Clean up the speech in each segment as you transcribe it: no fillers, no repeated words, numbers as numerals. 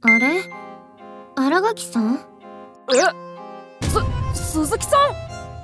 あれ、新垣さん？ 鈴木さん。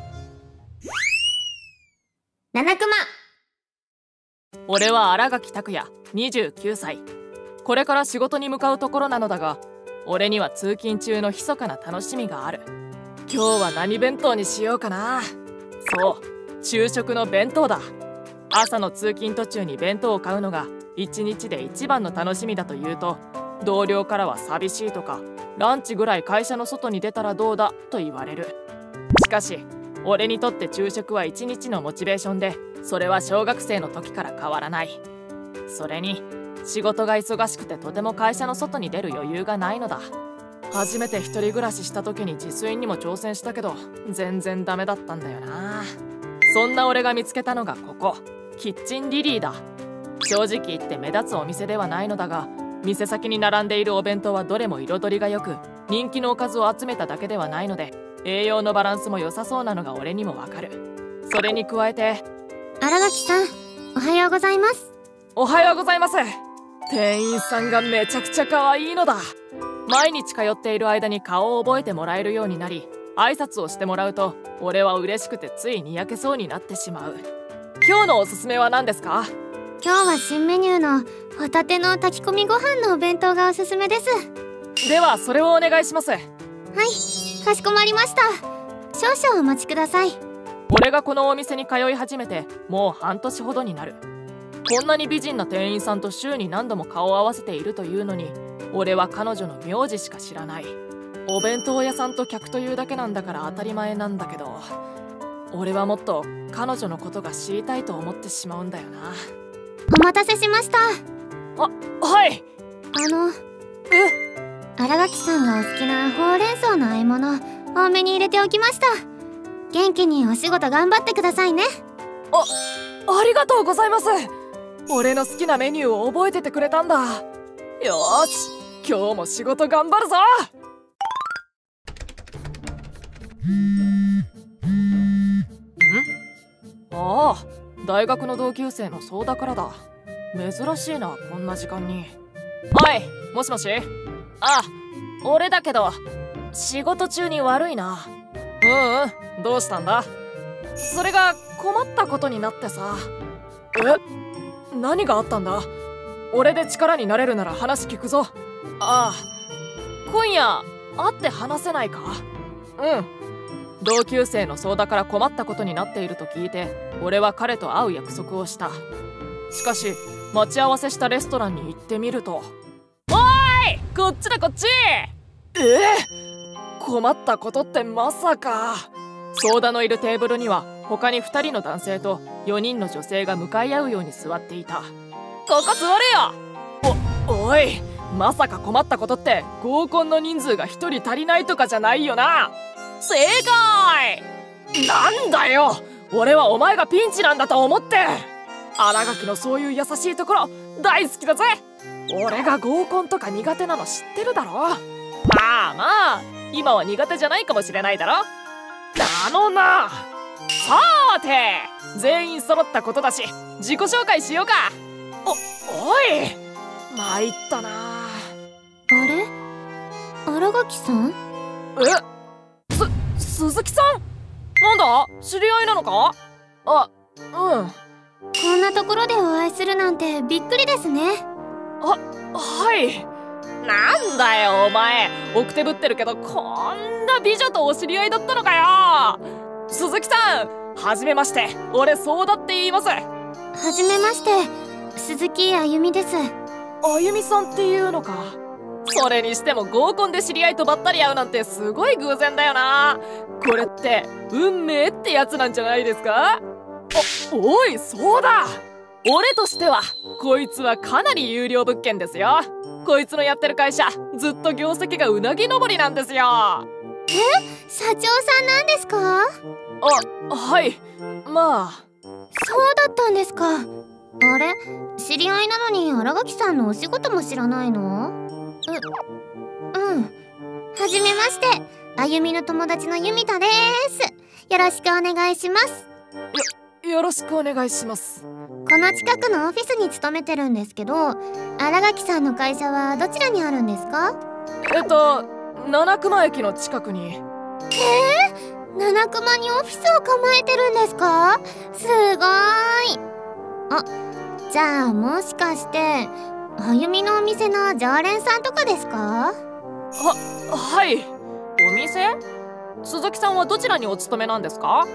七熊。 俺は新垣拓也、29歳。これから仕事に向かうところなのだが、俺には通勤中の密かな楽しみがある。今日は何弁当にしようかな。そう、昼食の弁当だ。朝の通勤途中に弁当を買うのが一日で一番の楽しみだというと、同僚からは寂しいとか、ランチぐらい会社の外に出たらどうだと言われる。しかし俺にとって昼食は一日のモチベーションで、それは小学生の時から変わらない。それに仕事が忙しくてとても会社の外に出る余裕がないのだ。初めて一人暮らしした時に自炊にも挑戦したけど全然ダメだったんだよな。そんな俺が見つけたのがここ、キッチンリリーだ。正直言って目立つお店ではないのだが、店先に並んでいるお弁当はどれも彩りが良く、人気のおかずを集めただけではないので、栄養のバランスも良さそうなのが俺にもわかる。それに加えて、 新垣さん、おはようございます。 おはようございます。店員さんがめちゃくちゃ可愛いのだ。毎日通っている間に顔を覚えてもらえるようになり、挨拶をしてもらうと俺は嬉しくてついにやけそうになってしまう。今日のおすすめは何ですか？ 今日は新メニューのホタテの炊き込みご飯のお弁当がおすすめです。 ではそれをお願いします。はい、 かしこまりました。少々お待ちください。 俺がこのお店に通い始めてもう半年ほどになる。こんなに美人な店員さんと週に何度も顔を合わせているというのに、俺は彼女の名字しか知らない。お弁当屋さんと客というだけなんだから当たり前なんだけど、俺はもっと彼女のことが知りたいと思ってしまうんだよな。 お待たせしました。 はい。 新垣さんがお好きなほうれん草の和え物多めに入れておきました。元気にお仕事頑張ってくださいね。 ありがとうございます。俺の好きなメニューを覚えててくれたんだ。よーし、今日も仕事頑張るぞ。ああ、大学の同級生の相田からだ。珍しいな、こんな時間に。はい、もしもし。俺だけど仕事中に悪いな。どうしたんだ？それが困ったことになってさ。何があったんだ？俺で力になれるなら話聞くぞ。今夜会って話せないか？同級生の相田から困ったことになっていると聞いて、俺は彼と会う約束をした。しかし待ち合わせしたレストランに行ってみると、おーい、こっちだこっち。困ったことってまさか。相田のいるテーブルには他に2人の男性と4人の女性が向かい合うように座っていた。ここ座れよ。おい、まさか困ったことって合コンの人数が1人足りないとかじゃないよな？正解。なんだよ、俺はお前がピンチなんだと思って。新垣のそういう優しいところ大好きだぜ。俺が合コンとか苦手なの知ってるだろ。まあ今は苦手じゃないかもしれないだろ。さーて、全員揃ったことだし自己紹介しようか。おい、参ったな。 あれ、新垣さん？ 鈴木さん？なんだ、知り合いなのか？ こんなところでお会いするなんてびっくりですね。 はい。なんだよお前、奥手ぶってるけどこんな美女とお知り合いだったのかよ。鈴木さん、はじめまして、俺相田って言います。 はじめまして、鈴木あゆみです。 あゆみさんっていうのか。それにしても合コンで知り合いとばったり会うなんてすごい偶然だよな。これって運命ってやつなんじゃないですか？おい、そうだ。俺としてはこいつはかなり有料物件ですよ。こいつのやってる会社ずっと業績がうなぎ登りなんですよ。 社長さんなんですか？ はい、まあ。 そうだったんですか。あれ、知り合いなのに新垣さんのお仕事も知らないの？はじめまして、あゆみの友達のゆみたです。よろしくお願いします。 よろしくお願いします。 ここの近くのオフィスに勤めてるんですけど、新垣さんの会社はどちらにあるんですか？ 七熊駅の近くに。 七熊にオフィスを構えてるんですか？すごーい。あ、じゃあもしかしてあゆみのお店の常連さんとかですか？ はい。お店？鈴木さんはどちらにお勤めなんですか？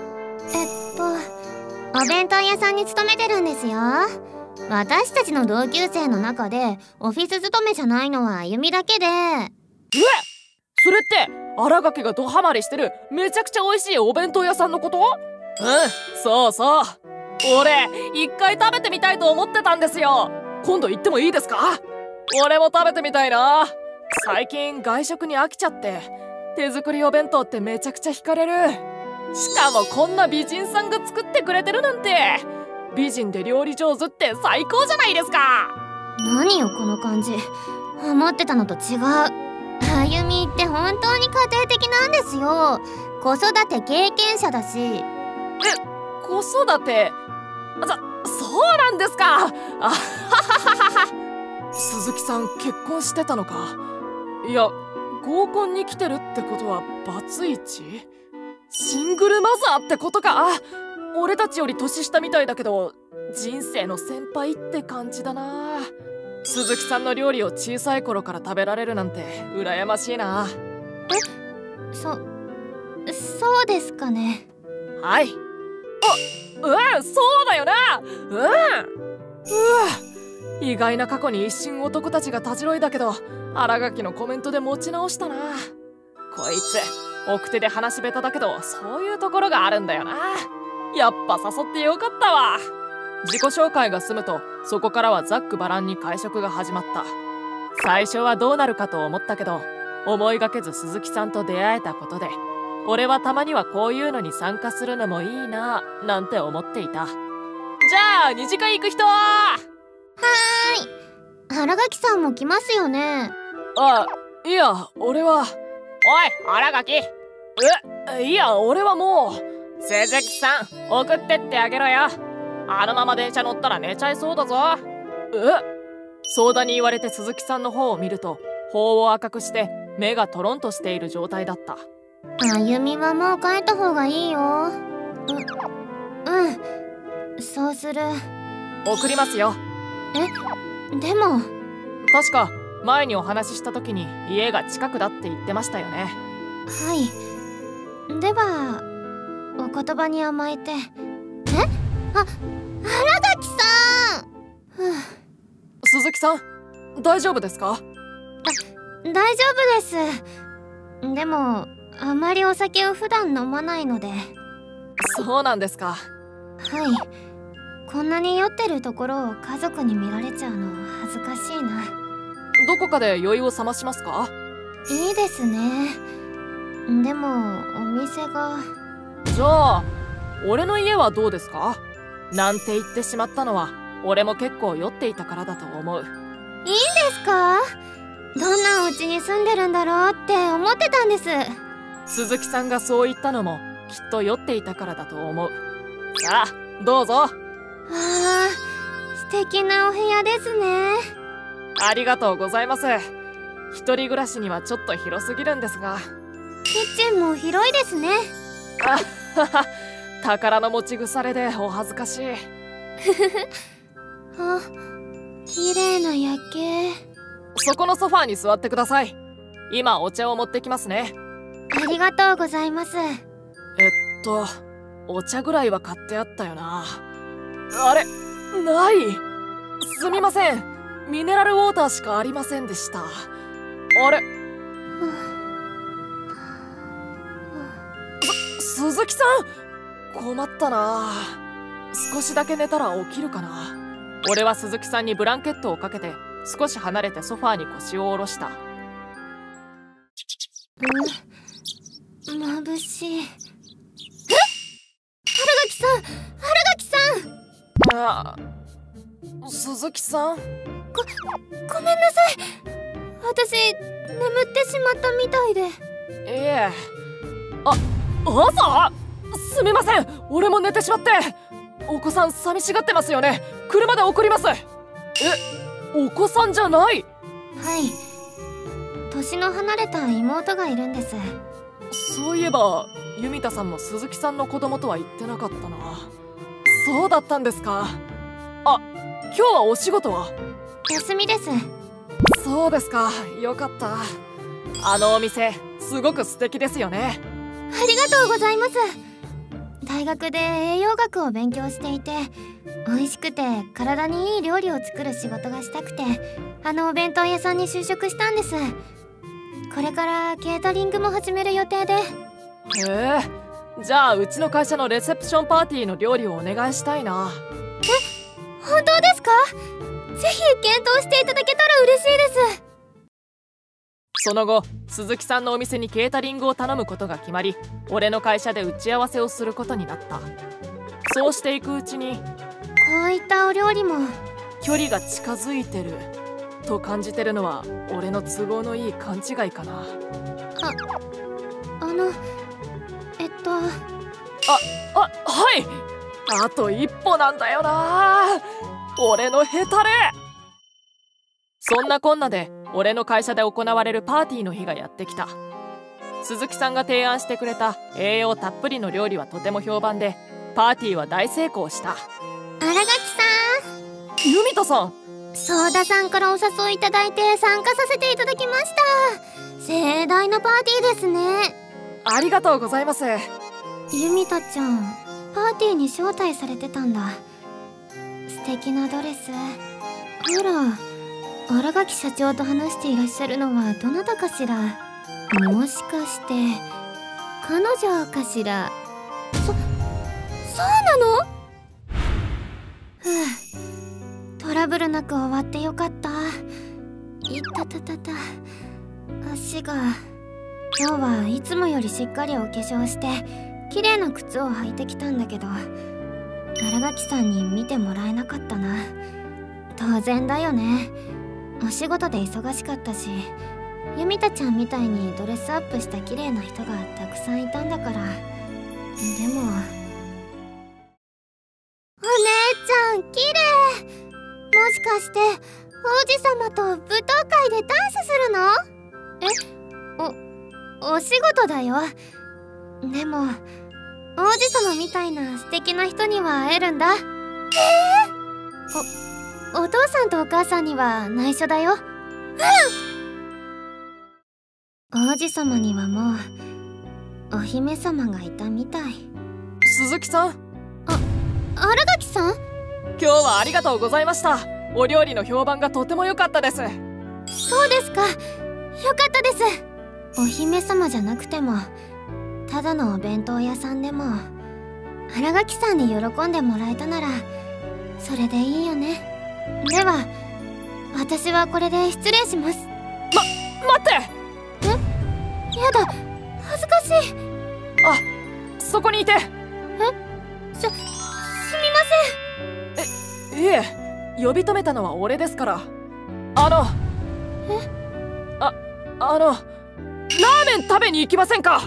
お弁当屋さんに勤めてるんですよ。私たちの同級生の中でオフィス勤めじゃないのはあゆみだけで。 それって新垣がドハマりしてるめちゃくちゃ美味しいお弁当屋さんのこと？そうそう。俺一回食べてみたいと思ってたんですよ。今度行ってもいいですか？俺も食べてみたいな。最近外食に飽きちゃって手作りお弁当ってめちゃくちゃ惹かれる。しかもこんな美人さんが作ってくれてるなんて。美人で料理上手って最高じゃないですか。 何よこの感じ。思ってたのと違う。あゆみって本当に家庭的なんですよ。子育て経験者だし。 子育て？そうなんですか。あははは。鈴木さん結婚してたのか。いや、合コンに来てるってことはバツイチ？シングルマザーってことか。俺たちより年下みたいだけど人生の先輩って感じだな。鈴木さんの料理を小さい頃から食べられるなんて羨ましいな。 そうですかね。 はい。そうだよな。意外な過去に一瞬男たちがたじろいだけど新垣のコメントで持ち直したな。こいつ奥手で話下手だけどそういうところがあるんだよな。やっぱ誘ってよかったわ。自己紹介が済むとそこからはざっくばらんに会食が始まった。最初はどうなるかと思ったけど思いがけず鈴木さんと出会えたことで俺はたまにはこういうのに参加するのもいいななんて思っていた。じゃあ二次会行く人？ はーい。新垣さんも来ますよね？ いや俺は。おい新垣。いや俺はもう。鈴木さん送ってってあげろよ。あのまま電車乗ったら寝ちゃいそうだぞ。相談に言われて鈴木さんの方を見ると頬を赤くして目がトロンとしている状態だった。 あゆみはもう帰った方がいいよ。そうする。 送りますよ。 でも確か前にお話しした時に家が近くだって言ってましたよね。 はい。ではお言葉に甘えて。新垣さん。 鈴木さん大丈夫ですか？ 大丈夫です。でもあまりお酒を普段飲まないので。 そうなんですか。 はい。こんなに酔ってるところを家族に見られちゃうの恥ずかしいな。 どこかで酔いを覚ましますか？ いいですね。でもお店が。 じゃあ俺の家はどうですか？なんて言ってしまったのは俺も結構酔っていたからだと思う。 いいんですか？どんなお家に住んでるんだろうって思ってたんです。 鈴木さんがそう言ったのもきっと酔っていたからだと思う。さあどうぞ。 素敵なお部屋ですね。 ありがとうございます。一人暮らしにはちょっと広すぎるんですが。 キッチンも広いですね。 宝の持ち腐れでお恥ずかしい。 綺麗な夜景。 そこのソファーに座ってください。今お茶を持ってきますね。 ありがとうございます。 お茶ぐらいは買ってあったよな。あれない。すみません。ミネラルウォーターしかありませんでした。あれ鈴木さん困ったな。少しだけ寝たら起きるかな。俺は鈴木さんにブランケットをかけて少し離れてソファーに腰を下ろした。 眩しい。新垣さん、新垣さん。鈴木さん。 ごめんなさい。私眠ってしまったみたいで。 朝？すみません。俺も寝てしまって。お子さん寂しがってますよね。 車で送ります。お子さんじゃない？ はい、年の離れた妹がいるんです。 そういえばユミタさんも鈴木さんの子供とは言ってなかったな。そうだったんですか。あ、今日はお仕事は？ 休みです。 そうですか、よかった。あのお店すごく素敵ですよね。 ありがとうございます。大学で栄養学を勉強していて、美味しくて体にいい料理を作る仕事がしたくて、あのお弁当屋さんに就職したんです。これからケータリングも始める予定で。 へえ、じゃあうちの会社のレセプションパーティーの料理をお願いしたいな。 本当ですか？ぜひ検討していただけたら嬉しいです。 その後、鈴木さんのお店にケータリングを頼むことが決まり、俺の会社で打ち合わせをすることになった。そうしていくうちに、 こういったお料理も距離が近づいてると感じてるのは俺の都合のいい勘違いかな。はいあと一歩なんだよな、俺のヘタレ。そんなこんなで俺の会社で行われるパーティーの日がやってきた。鈴木さんが提案してくれた栄養たっぷりの料理はとても評判で、パーティーは大成功した。 新垣さん、ユミタさん、 ソーダさんからお誘いいただいて参加させていただきました。盛大なパーティーですね。 ありがとうございます。 ユミタちゃん、パーティーに招待されてたんだ。素敵なドレス。あら、新垣社長と話していらっしゃるのはどなたかしら。もしかして彼女かしら。そうなの？ふう、トラブルなく終わってよかった。いたたたた、足が。今日はいつもよりしっかりお化粧して綺麗な靴を履いてきたんだけど、新垣さんに見てもらえなかったな。当然だよね。お仕事で忙しかったし、ユミタちゃんみたいにドレスアップした綺麗な人がたくさんいたんだから。でもお姉ちゃん綺麗。もしかして王子様と舞踏会でダンスするの？お仕事だよ。でも王子様みたいな素敵な人には会えるんだ。お父さんとお母さんには内緒だよ。王子様にはもうお姫様がいたみたい。 鈴木さん、 新垣さん、 今日はありがとうございました。お料理の評判がとても良かったです。 そうですか、よかったです。お姫様じゃなくてもただのお弁当屋さんでも新垣さんに喜んでもらえたならそれでいいよね。では私はこれで失礼します。 待って。 やだ、恥ずかしい。 そこにいて。 すみません。いえ、呼び止めたのは俺ですから。ラーメン食べに行きませんか？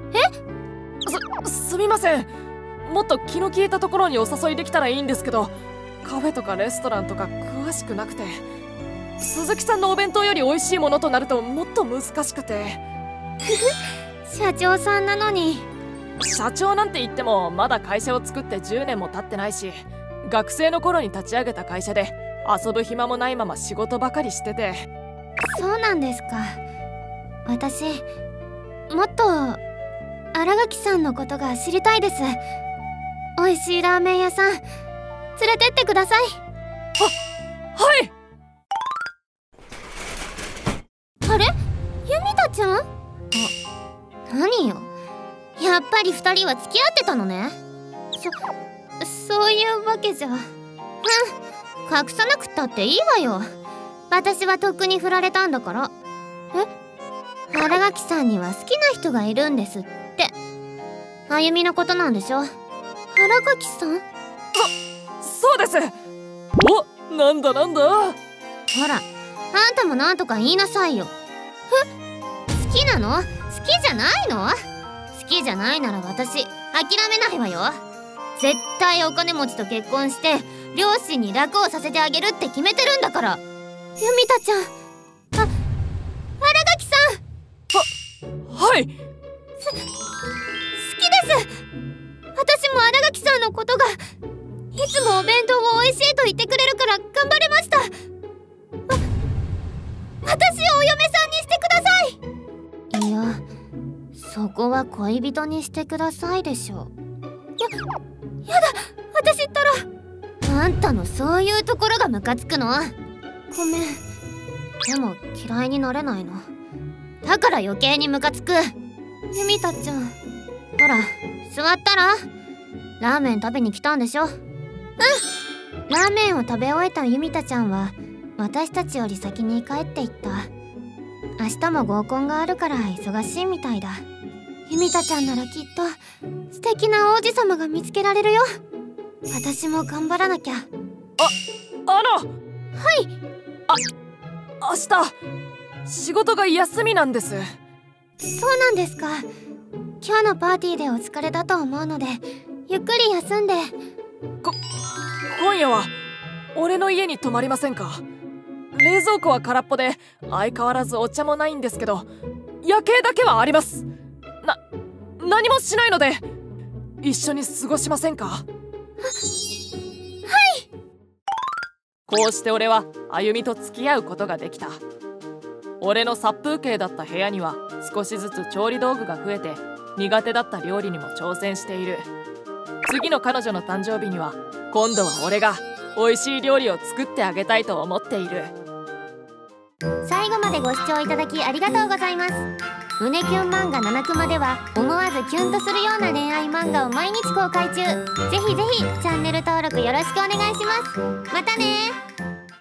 すみません。もっと気の利いたところにお誘いできたらいいんですけど、カフェとかレストランとか詳しくなくて、鈴木さんのお弁当より美味しいものとなるともっと難しくて。 社長さんなのに。 社長なんて言ってもまだ会社を作って10年も経ってないし、学生の頃に立ち上げた会社で遊ぶ暇もないまま仕事ばかりしてて。 そうなんですか。私もっと新垣さんのことが知りたいです。美味しいラーメン屋さん連れてってください。 はい。 あれ、ユミタちゃん？何よ、やっぱり2人は付き合ってたのね。そういうわけじゃ。隠さなくったっていいわよ。私はとっくに振られたんだから。新垣さんには好きな人がいるんですって。あゆみのことなんでしょ。新垣さん？ そうです。なんだ。 ほら、あんたもなんとか言いなさいよ。好きなの？好きじゃないの？好きじゃないなら私諦めないわよ。絶対お金持ちと結婚して両親に楽をさせてあげるって決めてるんだから。ユミタちゃん、新垣さん。 はい。 好きです。私も新垣さんのことがいつもお弁当を美味しいと言ってくれるから頑張れました。私をお嫁さんにしてください。いや、そこは恋人にしてくださいでしょ。やだ、私ったら。あんたのそういうところがムカつくの。ごめん。でも嫌いになれないの。だから余計にムカつく。ユミタちゃん、ほら座ったら。ラーメン食べに来たんでしょ。うん。ラーメンを食べ終えたユミタちゃんは私たちより先に帰っていった。明日も合コンがあるから忙しいみたいだ。ユミタちゃんならきっと素敵な王子様が見つけられるよ。私も頑張らなきゃ。はい。 明日仕事が休みなんです。 そうなんですか。今日のパーティーでお疲れだと思うのでゆっくり休んで。 今夜は俺の家に泊まりませんか？冷蔵庫は空っぽで相変わらずお茶もないんですけど、夜景だけはあります。何もしないので一緒に過ごしませんか？はい。こうして俺はあゆみと付き合うことができた。俺の殺風景だった部屋には少しずつ調理道具が増えて、苦手だった料理にも挑戦している。次の彼女の誕生日には今度は俺が美味しい料理を作ってあげたいと思っている。 最後までご視聴いただきありがとうございます。胸キュン漫画7クマでは思わずキュンとするような恋愛漫画を毎日公開中。ぜひぜひチャンネル登録よろしくお願いします。またねー。